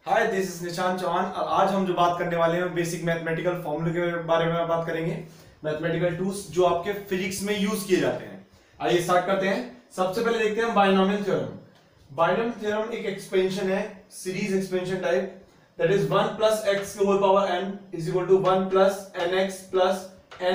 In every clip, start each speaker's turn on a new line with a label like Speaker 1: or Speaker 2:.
Speaker 1: Hi, this is निशान चौहान और आज हम जो बात करने वाले हैं बेसिक मैथमेटिकल फॉर्मूले के बारे में बात करेंगे। मैथमेटिकल टूल्स जो आपके फिजिक्स में यूज किए जाते हैं। आइए स्टार्ट करते हैं। सबसे पहले देखते हैं बाइनोमियल थ्योरम। बाइनोमियल थ्योरम एक एक्सपेंशन है, series expansion type, that is 1 plus X की whole power n is equal to 1 plus nx plus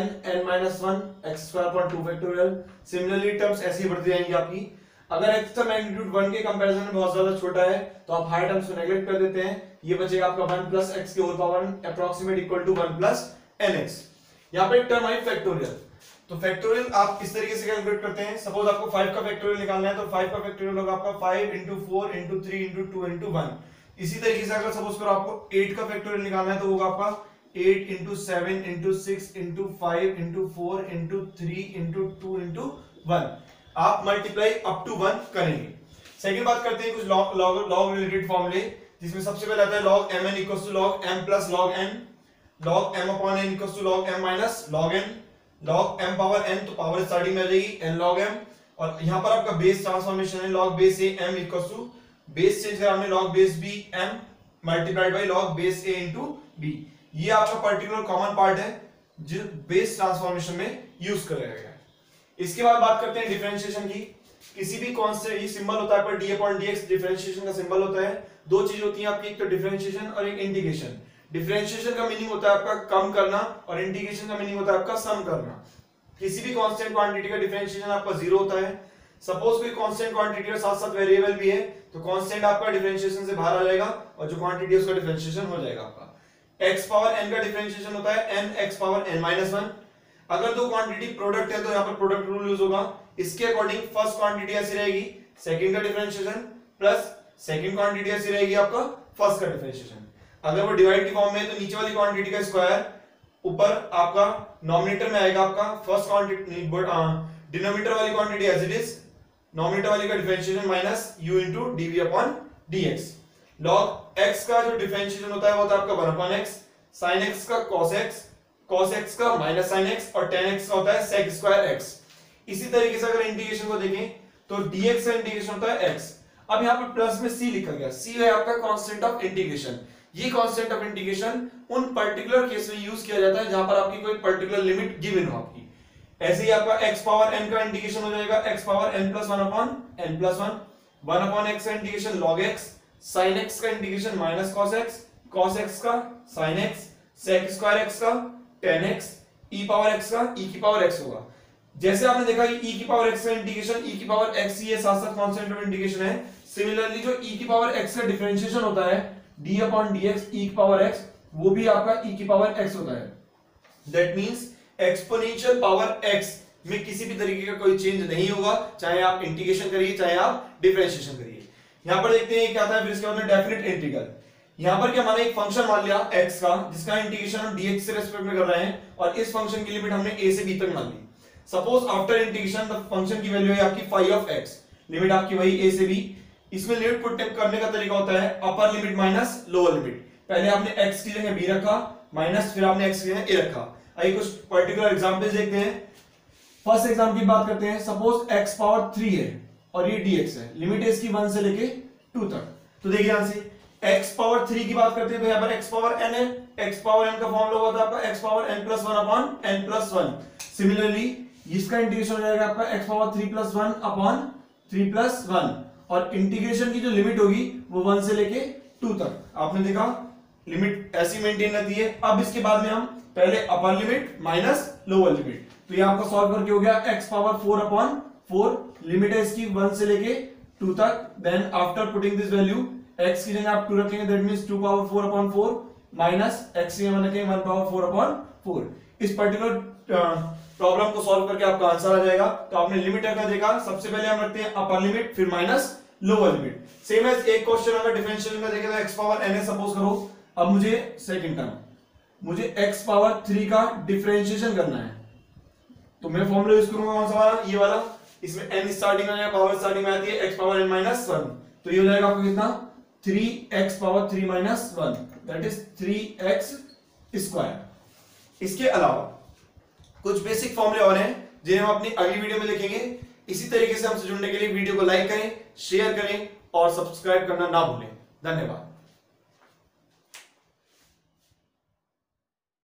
Speaker 1: n minus 1 x square upon 2 factorial. Similarly terms ऐसे ही बढ़ती जाएंगी आपकी। अगर x का मैग्नीट्यूड 1 के कंपैरिजन में बहुत ज्यादा छोटा है तो आप हायर टर्म्स को नेगलेक्ट कर देते हैं। ये बचेगा आपका 1 प्लस x की whole power approximate equal to 1 plus nx। यहां पे एक टर्म आई फैक्टोरियल। तो फैक्टोरियल आप इस तरीके से कैलकुलेट करते हैं। सपोज आपको 5 का फैक्टोरियल निकालना है तो 5 का फैक्टोरियल होगा आपका 5 into 4 into 3 into 2 into 1। इसी तरीके से अगर सपोज करो आपको 8 का फैक्टोरियल निकालना है तो होगा आपका 8 into 7 into 6 into 5 into 4 into 3 into 2 into 1। आप मल्टीप्लाई अप टू 1 करेंगे। सेकंड बात करते हैं कुछ लॉग रिलेटेड फॉर्मूले, जिसमें सबसे पहले आता है log mn equals to log m plus log n, log m upon n equals to log m minus log n, log m power n तो पावर स्टार्टिंग में आ जाएगी n log m। और यहां पर आपका बेस ट्रांसफॉर्मेशन है log base a m equals to base change करा हमने log base b m multiplied by log base a into b। ये आपका पर्टिकुलर कॉमन पार्ट है जो बेस ट्रांसफॉर्मेशन में यूज करा गया है। इसके बाद बात करते हैं डिफरेंशिएशन की। किसी भी कांस्टेंट, ये सिंबल होता है पर d अपॉन dx डिफरेंशिएशन का सिंबल होता है। दो चीज होती हैं आपकी, एक तो डिफरेंशिएशन और एक इंटीग्रेशन। डिफरेंशिएशन का मीनिंग होता है आपका कम करना और इंटीग्रेशन का मीनिंग होता है आपका सम करना। किसी भी कांस्टेंट क्वांटिटी का डिफरेंशिएशन आपका जीरो होता है। सपोज कोई कांस्टेंट क्वांटिटी और साथ साथ वेरिएबल भी है तो कांस्टेंट आपका डिफरेंशिएशन से बाहर आ जाएगा और जो क्वांटिटी है उसका डिफरेंशिएशन हो जाएगा आपका। x पावर n का डिफरेंशिएशन होता है n x power n minus 1। अगर दो क्वांटिटी प्रोडक्ट है तो यहाँ पर प्रोडक्ट रूल यूज होगा। इसके अकॉर्डिंग फर्स्ट क्वांटिटी ऐसी रहेगी, सेकंड का डिफरेंशिएशन प्लस सेकंड क्वांटिटी ऐसी रहेगी आपका फर्स्ट का डिफरेंशिएशन। अगर वो डिवाइड की फॉर्म में है तो नीचे वाली क्वांटिटी का स्क्वायर ऊपर आपका नॉमिनेटर में आएगा आपका फर्स्ट क्वांटिटी, डिनोमिनेटर वाली quantity as it is, nominator वाली का differentiation minus u into dv upon dx। log x का जो डिफरेंशिएशन होता है वो होता है आपका 1 अपॉन x, sin x का cos x का माइनस sin x और tan x का होता है sec स्क्वायर x। इसी तरीके से अगर इंटीग्रेशन को देखें तो dx का इंटीग्रेशन होता है x। अब यहाँ पर प्लस में c लिखा गया, c है आपका कांस्टेंट ऑफ इंटीग्रेशन। ये कांस्टेंट ऑफ इंटीग्रेशन उन पर्टिकुलर केस में यूज किया जाता है जहां पर आपकी कोई पर्टिकुलर लिमिट गिवन हो आपकी। ऐसे ही आपका x पावर n का इंटीग्रेशन हो जाएगा x power n plus 1 upon n plus 1 upon x का integration log x, sin x का इंटीग्रेशन माइनस cos x का sin x, sec square x का tan x, e power x का e की power x होगा। जैसे आपने देखा कि e की पावर x का इंटीग्रेशन e की पावर x ये साथ साथ कांस्टेंट ऑफ इंटीग्रेशन है। सिमिलरली जो e की पावर x का डिफरेंशिएशन होता है d अपॉन dx e की पावर x, वो भी आपका e की पावर x होता है। That means exponential power x में किसी भी तरीके का कोई चेंज नहीं होगा, चाहे आप इंटीग्रेशन करिए चाहे आप डिफरेंशिएशन करिए। यहां पर देखते हैं क्या आता है, फिर इसके बाद में डेफिनेट इंटीग्रल। यहां पर क्या माना, एक फंक्शन मान लिया x का जिसका इंटीग्रेशन हम dx से रेस्पेक्ट में कर रहे हैं और इस फंक्शन की लिमिट हमने a से b तक मान ली। Suppose after integration the function की वैल्यू है आपकी phi ऑफ x, लिमिट आपकी वही a से b। इसमें लिमिट पुट करने का तरीका होता है upper limit minus lower limit. पहले आपने x की जगह b रखा माइनस, फिर आपने x की जगह a रखा। आइए कुछ पर्टिकुलर एग्जांपल्स देखते हैं। फर्स्ट एग्जांपल की बात करते हैं। सपोज x पावर 3 है और ये dx है, लिमिट है इसकी 1 से लेके 2 तक। तो देखिए यहां से x पावर 3 की बात करते हैं तो यहां पर x पावर n है। x पावर n का फॉर्मूला होता है आपका x power n plus 1 upon n plus 1। Similarly इसका इंटीग्रेशन हो जाएगा आपका x power 3 plus 1 upon 3 plus 1 और इंटीग्रेशन की जो लिमिट होगी वो 1 से लेके 2 तक। आपने देखा लिमिट ऐसी मेंटेन रहती है। अब इसके बाद में हम पहले upper limit minus lower limit, तो ये आपका सॉल्व करके हो गया x पावर 4 अपॉन 4, लिमिट है इसकी 1 से लेके 2 तक। Then after putting this value x की जगह आप 2 रखेंगे, that means 2 power 4 upon 4 minus x की जगह रखेंगे 1 पावर 4 अपॉन 4। इस पर्टिकुलर प्रॉब्लम को सॉल्व करके आपका आंसर आ जाएगा। तो आपने लिमिट रखना देखा, सबसे पहले हम रखते हैं अपर लिमिट फिर minus lower limit. Same as एक क्वेश्चन अगर डिफरेंशियल में देखें तो x पावर n है सपोज करो। अब मुझे सेकंड टर्म, मुझे x पावर 3 का डिफरेंशिएशन करना है तो मैं फॉर्मूला यूज करूंगा कौन सा वाला, ये वाला। इसमें n स्टार्टिंग में आएगा, पावर स्टार्टिंग में आती है x पावर n माइनस 1, तो ये हो जाएगा आपको कितना 3x power 3 minus 1, that is 3x square. इसके अलावा कुछ बेसिक फॉर्मूले और हैं जिन्हें हम अपनी अगली वीडियो में देखेंगे। इसी तरीके से हमसे जुड़ने के लिए वीडियो को लाइक करें, शेयर करें और सब्सक्राइब करना ना भूलें। धन्यवाद।